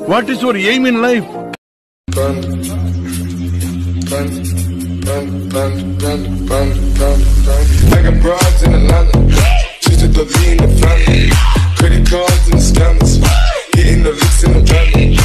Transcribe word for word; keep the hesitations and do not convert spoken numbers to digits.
What is your aim in life? Panda, panda, panda, panda, panda, panda. I got broads in Atlanta, just to the lean the family. Credit cards and the scammers, hitting the licks in the van.